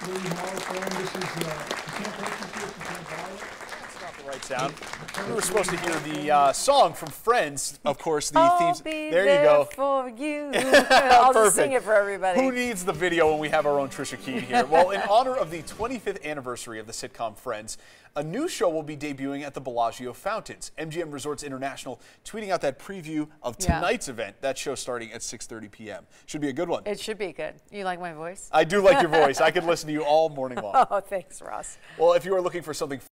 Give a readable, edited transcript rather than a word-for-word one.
Not the right sound. We were supposed to hear the song from Friends, of course. The themes. There you go. For you. I'll just sing it for everybody. Who needs the video when we have our own Trisha Keene here? Well, in honor of the 25th anniversary of the sitcom Friends, a new show will be debuting at the Bellagio Fountains. MGM Resorts International tweeting out that preview of tonight's event. That show starting at 6:30 p.m. Should be a good one. It should be good. You like my voice? I do like your voice. I could listen to you all morning long. Oh, thanks, Ross. Well, if you are looking for something